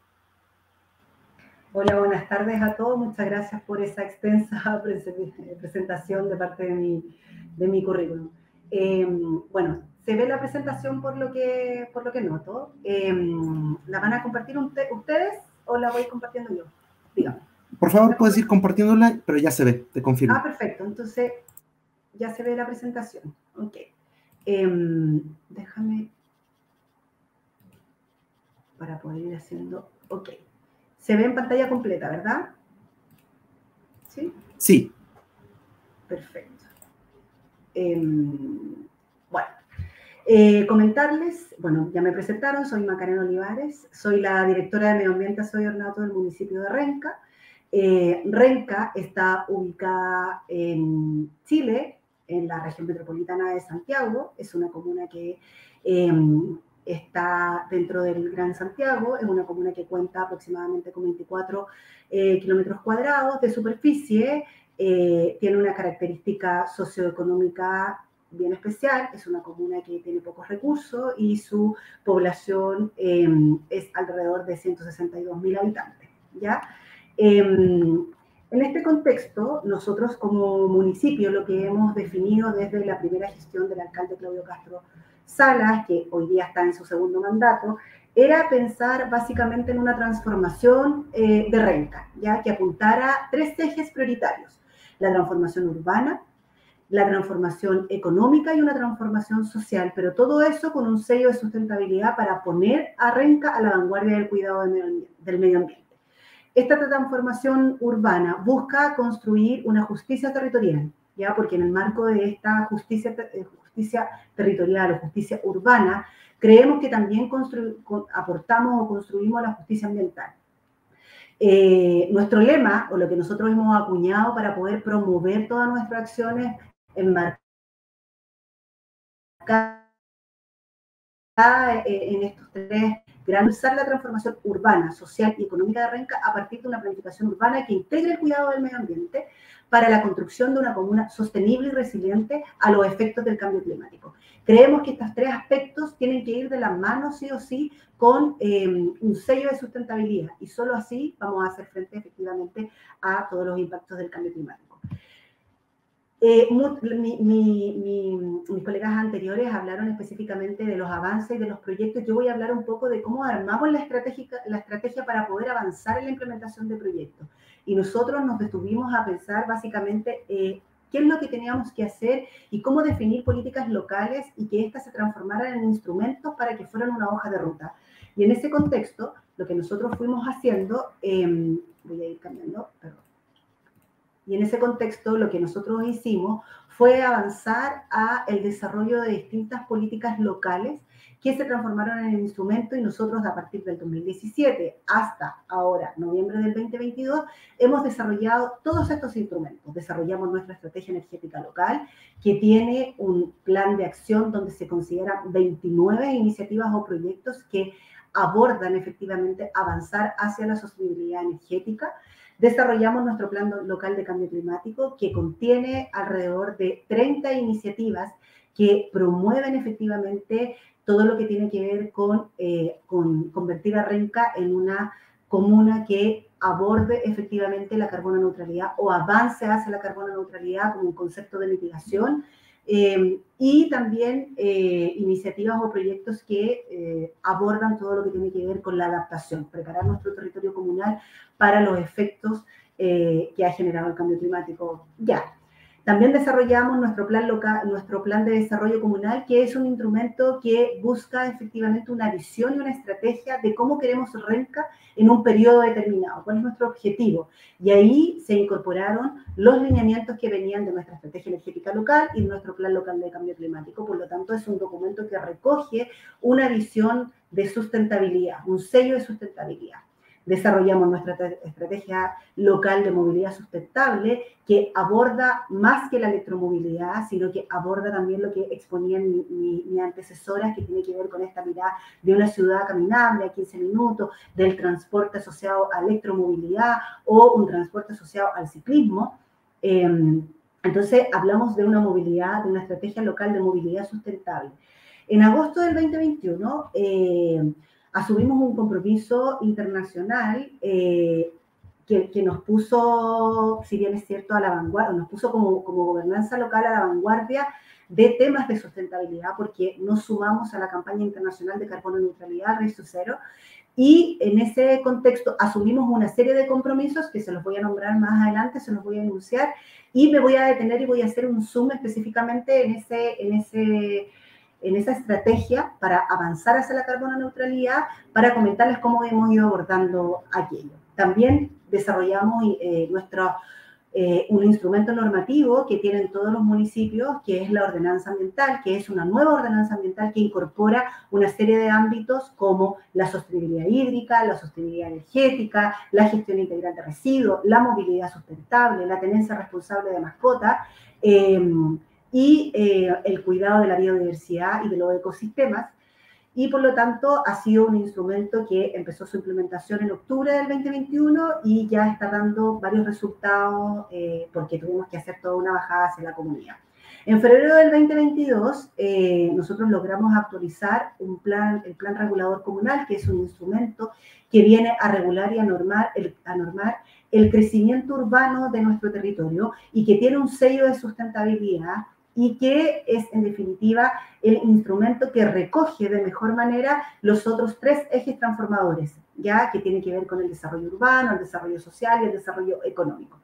Hola, buenas tardes a todos. Muchas gracias por esa extensa presentación de parte de mi, de mi currículum. Eh, bueno, se ve la presentación por lo que, por lo que noto. Eh, ¿La van a compartir ustedes o la voy compartiendo yo? Dígame. Por favor, puedes ir compartiéndola, pero ya se ve, te confirmo. Ah, perfecto. Entonces, ya se ve la presentación. Ok. Eh, déjame para poder ir haciendo... Ok. Se ve en pantalla completa, ¿verdad? ¿Sí? Sí. Perfecto. Eh, bueno, eh, comentarles, bueno, ya me presentaron, soy Macarena Olivares, soy la directora de Medio Ambiente Soy Ornato del municipio de Renca. Eh, Renca está ubicada en Chile, en la región metropolitana de Santiago, es una comuna que... Eh, está dentro del Gran Santiago, es una comuna que cuenta aproximadamente con veinticuatro eh, kilómetros cuadrados de superficie, eh, tiene una característica socioeconómica bien especial, es una comuna que tiene pocos recursos y su población eh, es alrededor de ciento sesenta y dos mil habitantes, ¿ya? Eh, en este contexto, nosotros como municipio lo que hemos definido desde la primera gestión del alcalde Claudio Castro Salas, que hoy día está en su segundo mandato, era pensar básicamente en una transformación eh, de Renca, ya que apuntara tres ejes prioritarios: la transformación urbana, la transformación económica y una transformación social, pero todo eso con un sello de sustentabilidad para poner a Renca a la vanguardia del cuidado del medio ambiente. Del medio ambiente. Esta transformación urbana busca construir una justicia territorial, ya porque en el marco de esta justicia justicia territorial o justicia urbana, creemos que también aportamos o construimos la justicia ambiental. Eh, nuestro lema, o lo que nosotros hemos acuñado para poder promover todas nuestras acciones, enmarcar en estos tres grandes, usar la transformación urbana, social y económica de Renca a partir de una planificación urbana que integre el cuidado del medio ambiente para la construcción de una comuna sostenible y resiliente a los efectos del cambio climático. Creemos que estos tres aspectos tienen que ir de la mano, sí o sí, con eh, un sello de sustentabilidad, y solo así vamos a hacer frente efectivamente a todos los impactos del cambio climático. Eh, mi, mi, mi, mis colegas anteriores hablaron específicamente de los avances y de los proyectos. Yo voy a hablar un poco de cómo armamos la estrategia, la estrategia para poder avanzar en la implementación de proyectos. Y nosotros nos detuvimos a pensar básicamente eh, qué es lo que teníamos que hacer y cómo definir políticas locales y que éstas se transformaran en instrumentos para que fueran una hoja de ruta. Y en ese contexto, lo que nosotros fuimos haciendo, eh, voy a ir cambiando, perdón. Y en ese contexto lo que nosotros hicimos fue avanzar a el desarrollo de distintas políticas locales que se transformaron en el instrumento, y nosotros a partir del dos mil diecisiete hasta ahora, noviembre del veinte veintidós, hemos desarrollado todos estos instrumentos. Desarrollamos nuestra estrategia energética local, que tiene un plan de acción donde se consideran veintinueve iniciativas o proyectos que abordan efectivamente avanzar hacia la sostenibilidad energética. Desarrollamos nuestro plan local de cambio climático, que contiene alrededor de treinta iniciativas que promueven efectivamente todo lo que tiene que ver con, eh, con convertir a Renca en una comuna que aborde efectivamente la carbono neutralidad o avance hacia la carbono neutralidad como un concepto de mitigación, eh, y también eh, iniciativas o proyectos que eh, abordan todo lo que tiene que ver con la adaptación, preparar nuestro territorio comunal para los efectos eh, que ha generado el cambio climático ya. También desarrollamos nuestro plan, local, nuestro plan de desarrollo comunal, que es un instrumento que busca efectivamente una visión y una estrategia de cómo queremos Renca en un periodo determinado, cuál es nuestro objetivo. Y ahí se incorporaron los lineamientos que venían de nuestra estrategia energética local y nuestro plan local de cambio climático. Por lo tanto, es un documento que recoge una visión de sustentabilidad, un sello de sustentabilidad. Desarrollamos nuestra estrategia local de movilidad sustentable, que aborda más que la electromovilidad, sino que aborda también lo que exponían mi, mi, mi antecesoras, que tiene que ver con esta mirada de una ciudad caminable a quince minutos, del transporte asociado a electromovilidad o un transporte asociado al ciclismo. Eh, entonces, hablamos de una movilidad, de una estrategia local de movilidad sustentable. En agosto del veinte veintiuno, eh, asumimos un compromiso internacional eh, que, que nos puso, si bien es cierto, a la vanguardia, nos puso como, como gobernanza local a la vanguardia de temas de sustentabilidad, porque nos sumamos a la campaña internacional de carbono neutralidad, Race to Zero, y en ese contexto asumimos una serie de compromisos que se los voy a nombrar más adelante, se los voy a enunciar, y me voy a detener y voy a hacer un zoom específicamente en ese... En ese en esa estrategia para avanzar hacia la carbono neutralidad, para comentarles cómo hemos ido abordando aquello. También desarrollamos eh, nuestro, eh, un instrumento normativo que tienen todos los municipios, que es la ordenanza ambiental, que es una nueva ordenanza ambiental que incorpora una serie de ámbitos como la sostenibilidad hídrica, la sostenibilidad energética, la gestión integral de residuos, la movilidad sustentable, la tenencia responsable de mascotas, eh, y eh, el cuidado de la biodiversidad y de los ecosistemas, y por lo tanto ha sido un instrumento que empezó su implementación en octubre del veinte veintiuno y ya está dando varios resultados eh, porque tuvimos que hacer toda una bajada hacia la comunidad. En febrero del veinte veintidós eh, nosotros logramos actualizar un plan, el Plan Regulador Comunal, que es un instrumento que viene a regular y a normar el, a normar el crecimiento urbano de nuestro territorio y que tiene un sello de sustentabilidad, y que es, en definitiva, el instrumento que recoge de mejor manera los otros tres ejes transformadores, ya que tiene que ver con el desarrollo urbano, el desarrollo social y el desarrollo económico,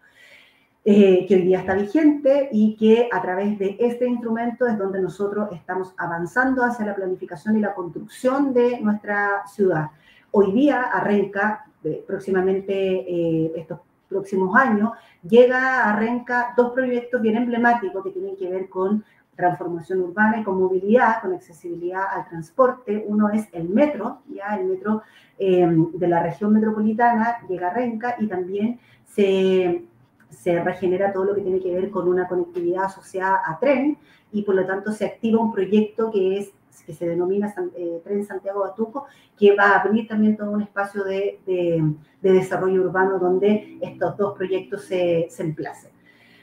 eh, que hoy día está vigente y que a través de este instrumento es donde nosotros estamos avanzando hacia la planificación y la construcción de nuestra ciudad. Hoy día, a Renca, eh, próximamente eh, estos próximos años, llega a Renca dos proyectos bien emblemáticos que tienen que ver con transformación urbana y con movilidad, con accesibilidad al transporte. Uno es el metro, ya el metro eh, de la región metropolitana llega a Renca, y también se, se regenera todo lo que tiene que ver con una conectividad asociada a tren, y por lo tanto se activa un proyecto que es que se denomina eh, Tren Santiago-Batuco, que va a abrir también todo un espacio de, de, de desarrollo urbano donde estos dos proyectos se, se emplacen.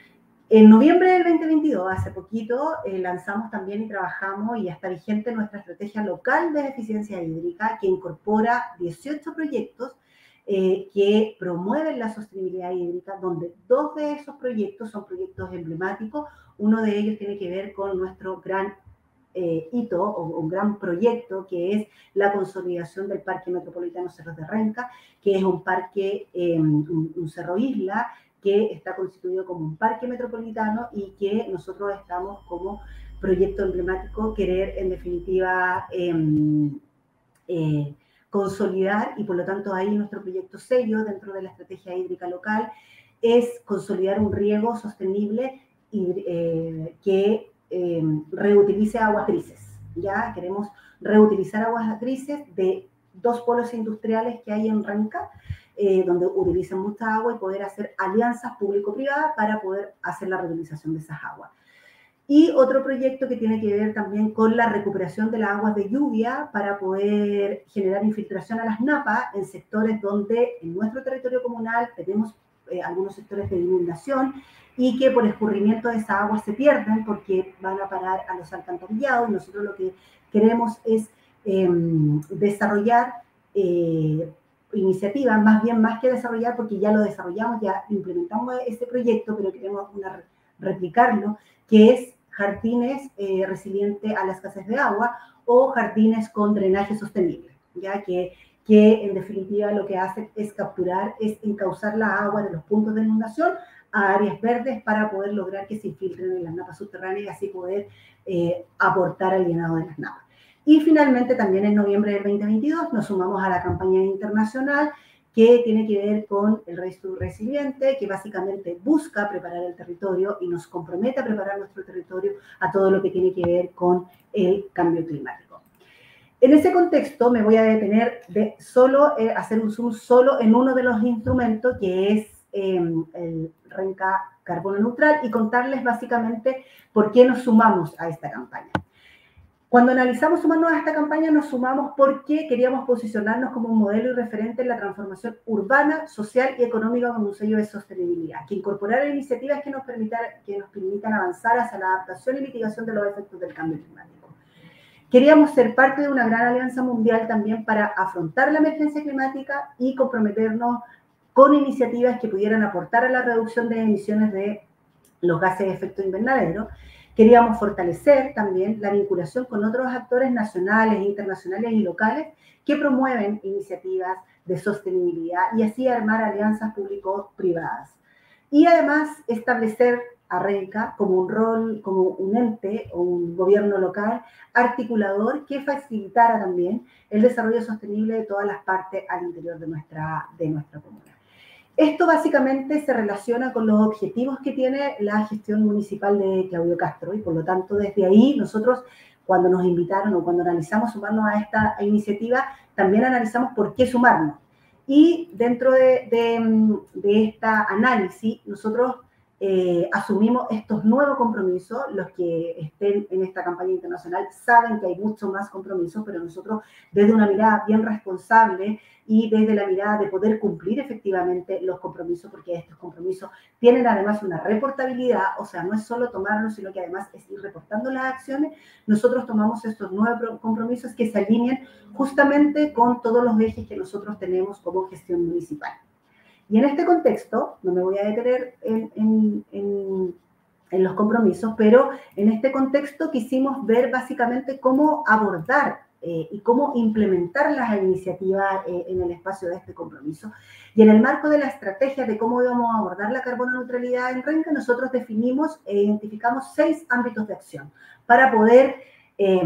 En noviembre del veinte veintidós, hace poquito, eh, lanzamos también y trabajamos, y ya está vigente, nuestra estrategia local de eficiencia hídrica, que incorpora dieciocho proyectos eh, que promueven la sostenibilidad hídrica, donde dos de esos proyectos son proyectos emblemáticos. Uno de ellos tiene que ver con nuestro gran Eh, hito o un gran proyecto, que es la consolidación del Parque Metropolitano Cerros de Renca, que es un parque, eh, un, un cerro isla, que está constituido como un parque metropolitano y que nosotros estamos como proyecto emblemático querer, en definitiva, eh, eh, consolidar, y por lo tanto ahí nuestro proyecto sello dentro de la estrategia hídrica local, es consolidar un riego sostenible y, eh, que eh, reutilice aguas grises. Ya queremos reutilizar aguas grises de dos polos industriales que hay en Renca, eh, donde utilizan mucha agua y poder hacer alianzas público-privadas para poder hacer la reutilización de esas aguas. Y otro proyecto que tiene que ver también con la recuperación de las aguas de lluvia para poder generar infiltración a las napas en sectores donde en nuestro territorio comunal tenemos eh, algunos sectores de inundación y que por escurrimiento de esa agua se pierden porque van a parar a los alcantarillados. Y nosotros lo que queremos es eh, desarrollar eh, iniciativas, más bien más que desarrollar, porque ya lo desarrollamos, ya implementamos ese proyecto, pero queremos una, replicarlo, que es jardines eh, resilientes a la escasez de agua o jardines con drenaje sostenible, ya que, que en definitiva lo que hace es capturar, es encauzar la agua de los puntos de inundación a áreas verdes para poder lograr que se infiltren en las napas subterráneas y así poder eh, aportar al llenado de las napas. Y finalmente también en noviembre del veinte veintidós nos sumamos a la campaña internacional que tiene que ver con el Race to Resiliente, que básicamente busca preparar el territorio y nos compromete a preparar nuestro territorio a todo lo que tiene que ver con el cambio climático. En ese contexto me voy a detener de solo eh, hacer un zoom solo en uno de los instrumentos, que es eh, el Renca Carbono Neutral, y contarles básicamente por qué nos sumamos a esta campaña. Cuando analizamos sumarnos a esta campaña, nos sumamos porque queríamos posicionarnos como un modelo y referente en la transformación urbana, social y económica con un sello de sostenibilidad, que incorporara iniciativas que nos, que nos permitan avanzar hacia la adaptación y mitigación de los efectos del cambio climático. Queríamos ser parte de una gran alianza mundial también para afrontar la emergencia climática y comprometernos con iniciativas que pudieran aportar a la reducción de emisiones de los gases de efecto invernadero. Queríamos fortalecer también la vinculación con otros actores nacionales, internacionales y locales que promueven iniciativas de sostenibilidad y así armar alianzas público-privadas. Y además establecer a Renca como un rol, como un ente o un gobierno local articulador que facilitara también el desarrollo sostenible de todas las partes al interior de nuestra, de nuestra comuna. Esto básicamente se relaciona con los objetivos que tiene la gestión municipal de Claudio Castro y por lo tanto desde ahí nosotros cuando nos invitaron o cuando analizamos sumarnos a esta iniciativa también analizamos por qué sumarnos. Y dentro de, de, de esta análisis nosotros eh, asumimos estos nuevos compromisos. Los que estén en esta campaña internacional saben que hay mucho más compromisos, pero nosotros desde una mirada bien responsable y desde la mirada de poder cumplir efectivamente los compromisos, porque estos compromisos tienen además una reportabilidad, o sea, no es solo tomarlos, sino que además es ir reportando las acciones. Nosotros tomamos estos nueve compromisos que se alinean justamente con todos los ejes que nosotros tenemos como gestión municipal. Y en este contexto, no me voy a detener en, en, en, en los compromisos, pero en este contexto quisimos ver básicamente cómo abordar Eh, y cómo implementar las iniciativas eh, en el espacio de este compromiso. Y en el marco de la estrategia de cómo íbamos a abordar la carbono neutralidad en Renca, nosotros definimos e identificamos seis ámbitos de acción para poder eh,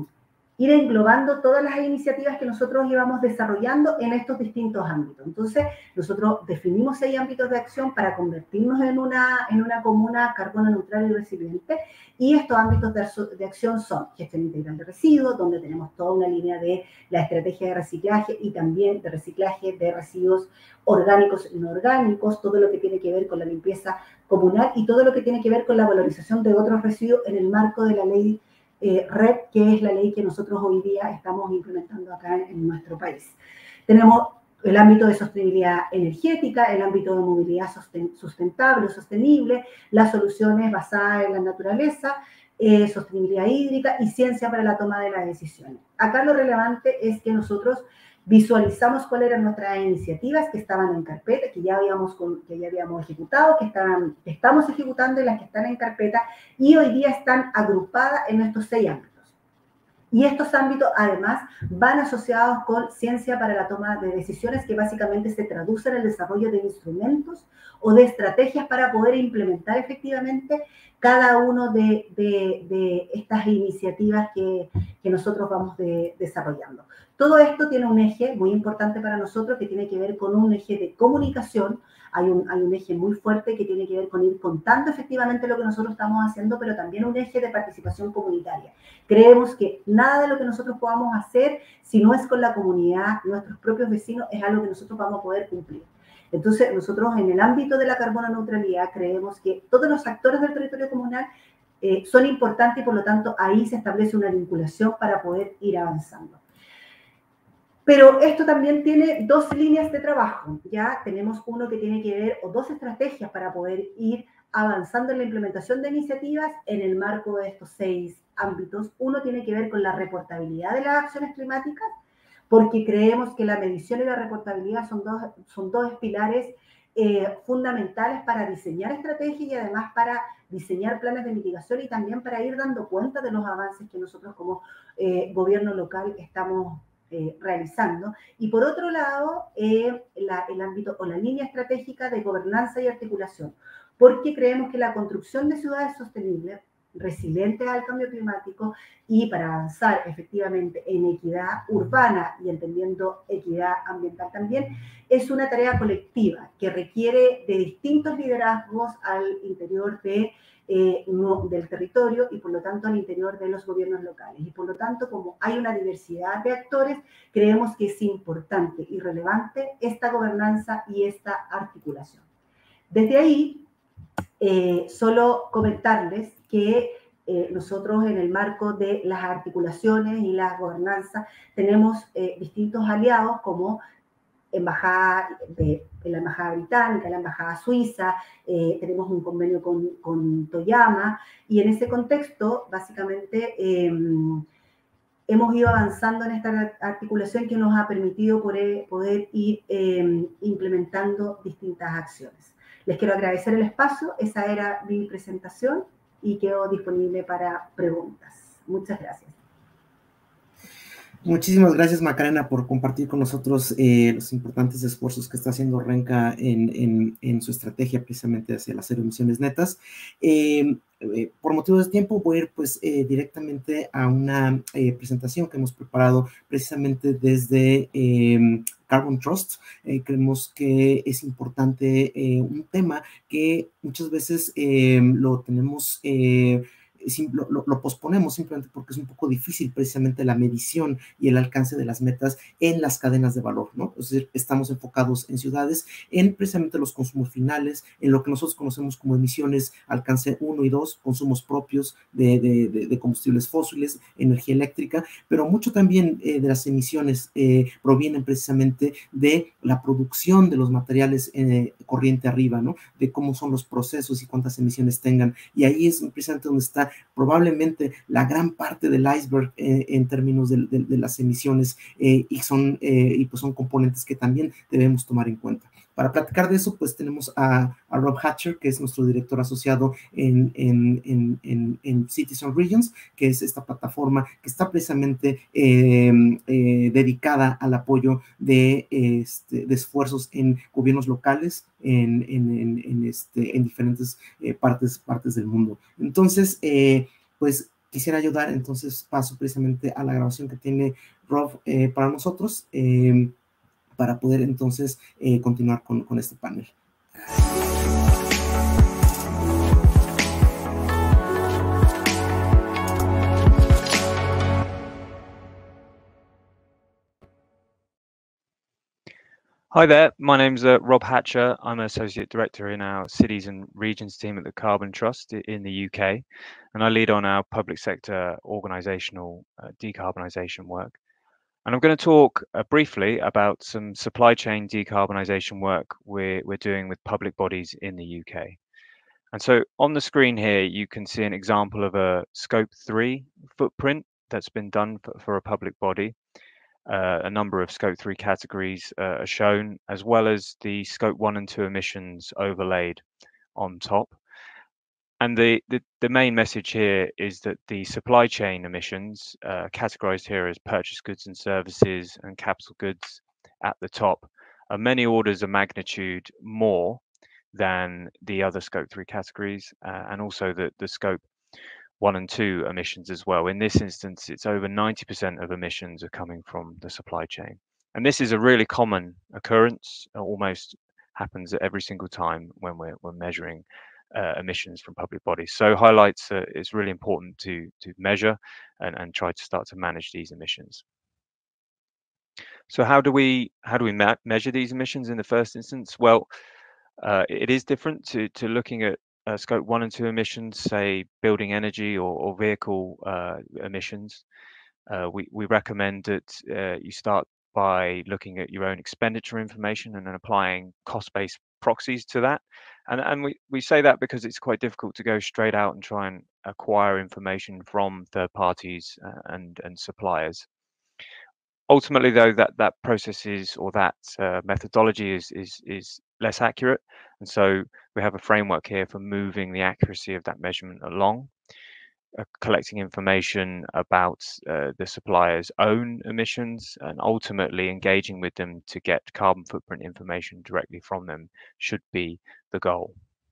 ir englobando todas las iniciativas que nosotros íbamos desarrollando en estos distintos ámbitos. Entonces, nosotros definimos seis ámbitos de acción para convertirnos en una, en una comuna carbono neutral y resiliente, y estos ámbitos de, de acción son gestión integral de residuos, donde tenemos toda una línea de la estrategia de reciclaje y también de reciclaje de residuos orgánicos e inorgánicos, todo lo que tiene que ver con la limpieza comunal y todo lo que tiene que ver con la valorización de otros residuos en el marco de la ley Eh, R E D, que es la ley que nosotros hoy día estamos implementando acá en, en nuestro país. Tenemos el ámbito de sostenibilidad energética, el ámbito de movilidad sustentable o sostenible, las soluciones basadas en la naturaleza, eh, sostenibilidad hídrica y ciencia para la toma de las decisiones. Acá lo relevante es que nosotros visualizamos cuáles eran nuestras iniciativas que estaban en carpeta, que ya habíamos, que ya habíamos ejecutado, que, estaban, que estamos ejecutando y las que están en carpeta, y hoy día están agrupadas en estos seis ámbitos. Y estos ámbitos, además, van asociados con ciencia para la toma de decisiones, que básicamente se traduce en el desarrollo de instrumentos o de estrategias para poder implementar efectivamente cada uno de, de, de estas iniciativas que, que nosotros vamos de, desarrollando. Todo esto tiene un eje muy importante para nosotros que tiene que ver con un eje de comunicación. Hay un, hay un eje muy fuerte que tiene que ver con ir contando efectivamente lo que nosotros estamos haciendo, pero también un eje de participación comunitaria. Creemos que nada de lo que nosotros podamos hacer, si no es con la comunidad, nuestros propios vecinos, es algo que nosotros vamos a poder cumplir. Entonces, nosotros en el ámbito de la carbono neutralidad creemos que todos los actores del territorio comunal eh, son importantes y por lo tanto ahí se establece una vinculación para poder ir avanzando. Pero esto también tiene dos líneas de trabajo, ya tenemos uno que tiene que ver, o dos estrategias para poder ir avanzando en la implementación de iniciativas en el marco de estos seis ámbitos. Uno tiene que ver con la reportabilidad de las acciones climáticas, porque creemos que la medición y la reportabilidad son dos, son dos pilares eh, fundamentales para diseñar estrategias y además para diseñar planes de mitigación y también para ir dando cuenta de los avances que nosotros como eh, gobierno local estamos Eh, realizando. Y por otro lado, eh, la, el ámbito o la línea estratégica de gobernanza y articulación, porque creemos que la construcción de ciudades sostenibles, resilientes al cambio climático y para avanzar efectivamente en equidad urbana y entendiendo equidad ambiental también, es una tarea colectiva que requiere de distintos liderazgos al interior de Eh, no, del territorio y por lo tanto al interior de los gobiernos locales. Y por lo tanto, como hay una diversidad de actores, creemos que es importante y relevante esta gobernanza y esta articulación. Desde ahí, eh, solo comentarles que eh, nosotros en el marco de las articulaciones y la gobernanza tenemos eh, distintos aliados como embajada de, de la embajada británica, la embajada suiza, eh, tenemos un convenio con, con Toyama, y en ese contexto, básicamente, eh, hemos ido avanzando en esta articulación que nos ha permitido poder, poder ir eh, implementando distintas acciones. Les quiero agradecer el espacio, esa era mi presentación y quedo disponible para preguntas. Muchas gracias. Muchísimas gracias, Macarena, por compartir con nosotros eh, los importantes esfuerzos que está haciendo Renca en, en, en su estrategia precisamente hacia las cero emisiones netas. Eh, eh, por motivos de tiempo voy a ir pues eh, directamente a una eh, presentación que hemos preparado precisamente desde eh, Carbon Trust. Eh, creemos que es importante eh, un tema que muchas veces eh, lo tenemos eh, Lo, lo, lo posponemos simplemente porque es un poco difícil precisamente la medición y el alcance de las metas en las cadenas de valor, ¿no? Es decir, estamos enfocados en ciudades, en precisamente los consumos finales, en lo que nosotros conocemos como emisiones, alcance uno y dos, consumos propios de, de, de, de combustibles fósiles, energía eléctrica, pero mucho también eh, de las emisiones eh, provienen precisamente de la producción de los materiales eh, corriente arriba, ¿no? De cómo son los procesos y cuántas emisiones tengan, y ahí es precisamente donde está probablemente la gran parte del iceberg eh, en términos de, de, de las emisiones eh, y, son, eh, y pues son componentes que también debemos tomar en cuenta. Para platicar de eso, pues tenemos a, a Rob Hatcher, que es nuestro director asociado en, en, en, en, en Cities and Regions, que es esta plataforma que está precisamente eh, eh, dedicada al apoyo de, este, de esfuerzos en gobiernos locales en, en, en, en, este, en diferentes eh, partes, partes del mundo. Entonces, eh, pues quisiera ayudar, entonces paso precisamente a la grabación que tiene Rob eh, para nosotros, eh, para poder entonces eh, continuar con, con este panel. Hi there, my name's uh, Rob Hatcher. I'm an Associate Director in our Cities and Regions team at the Carbon Trust in the U K, and I lead on our public sector organisational uh, decarbonisation work. And I'm going to talk uh, briefly about some supply chain decarbonisation work we're, we're doing with public bodies in the U K. And so on the screen here, you can see an example of a scope three footprint that's been done for, for a public body. Uh, a number of scope three categories uh, are shown, as well as the scope one and two emissions overlaid on top. And the, the, the main message here is that the supply chain emissions, uh, categorized here as purchase goods and services and capital goods at the top, are many orders of magnitude more than the other scope three categories, uh, and also the, the scope one and two emissions as well. In this instance, it's over ninety percent of emissions are coming from the supply chain. And this is a really common occurrence, almost happens at every single time when we're, we're measuring uh, emissions from public bodies. So highlights uh, it's really important to, to measure and, and try to start to manage these emissions. So how do we how do we measure these emissions in the first instance? Well, uh, it is different to, to looking at uh, scope one and two emissions, say building energy or, or vehicle uh, emissions. Uh, we, we recommend that uh, you start by looking at your own expenditure information and then applying cost-based proxies to that. And, and we, we say that because it's quite difficult to go straight out and try and acquire information from third parties uh, and, and suppliers. Ultimately, though, that that process is or that uh, methodology is is is less accurate, and so we have a framework here for moving the accuracy of that measurement along, uh, collecting information about uh, the supplier's own emissions, and ultimately engaging with them to get carbon footprint information directly from them should be the goal.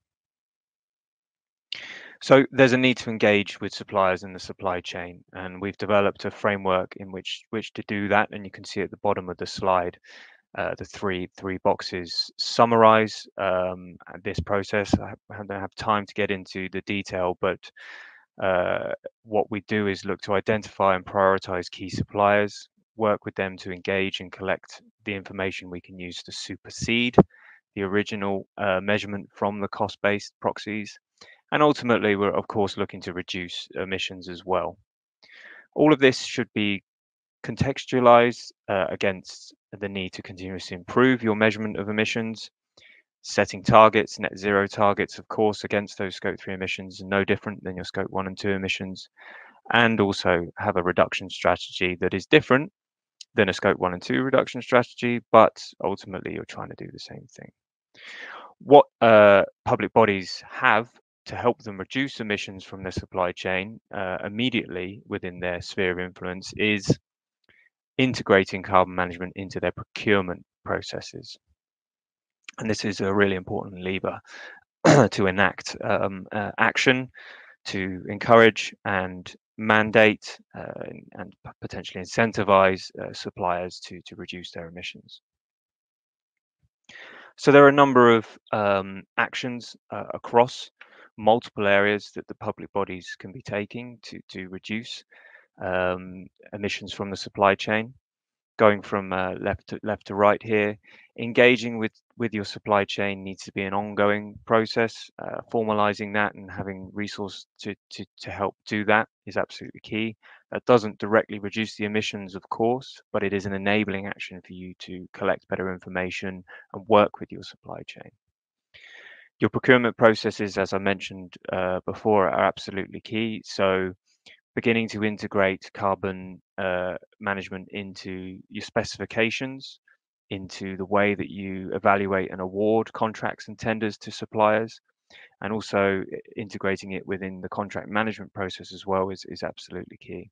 So there's a need to engage with suppliers in the supply chain, and we've developed a framework in which which to do that. And you can see at the bottom of the slide, uh, the three three boxes summarize um, this process. I don't have time to get into the detail, but uh, what we do is look to identify and prioritize key suppliers, work with them to engage and collect the information we can use to supersede the original uh, measurement from the cost-based proxies. And ultimately, we're of course looking to reduce emissions as well. All of this should be contextualized uh, against the need to continuously improve your measurement of emissions, setting targets, net zero targets, of course, against those scope three emissions, no different than your scope one and two emissions, and also have a reduction strategy that is different than a scope one and two reduction strategy, but ultimately you're trying to do the same thing. What uh, public bodies have to help them reduce emissions from their supply chain uh, immediately within their sphere of influence is integrating carbon management into their procurement processes. And this is a really important lever to enact um, uh, action, to encourage and mandate uh, and potentially incentivize uh, suppliers to, to reduce their emissions. So there are a number of um, actions uh, across multiple areas that the public bodies can be taking to, to reduce um, emissions from the supply chain. Going from uh, left to left to right here, engaging with with your supply chain needs to be an ongoing process. Uh, formalizing that and having resource to, to to help do that is absolutely key. That doesn't directly reduce the emissions, of course, but it is an enabling action for you to collect better information and work with your supply chain. Your procurement processes, as I mentioned uh, before, are absolutely key. So beginning to integrate carbon uh, management into your specifications, into the way that you evaluate and award contracts and tenders to suppliers, and also integrating it within the contract management process as well is, is absolutely key.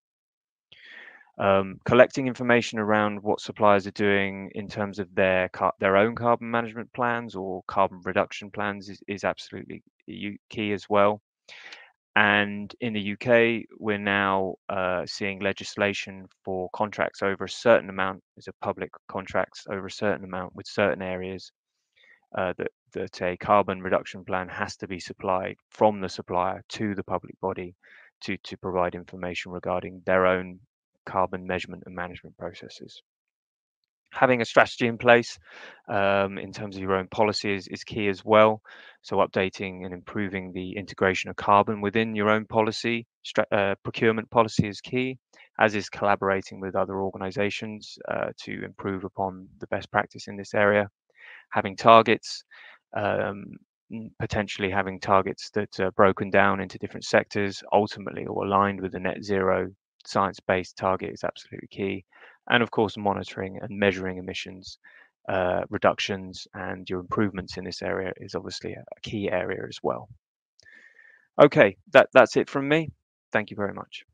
Um, collecting information around what suppliers are doing in terms of their their own carbon management plans or carbon reduction plans is, is absolutely key as well. And in the U K, we're now uh, seeing legislation for contracts over a certain amount, as a public contracts over a certain amount with certain areas, uh, that, that a carbon reduction plan has to be supplied from the supplier to the public body to, to provide information regarding their own carbon measurement and management processes. Having a strategy in place um, in terms of your own policy is, is key as well. So updating and improving the integration of carbon within your own policy, uh, procurement policy is key, as is collaborating with other organizations uh, to improve upon the best practice in this area. Having targets, um, potentially having targets that are broken down into different sectors, ultimately or aligned with the net zero science-based target is absolutely key. And of course, monitoring and measuring emissions uh, reductions and your improvements in this area is obviously a key area as well. Okay, that, that's it from me. Thank you very much.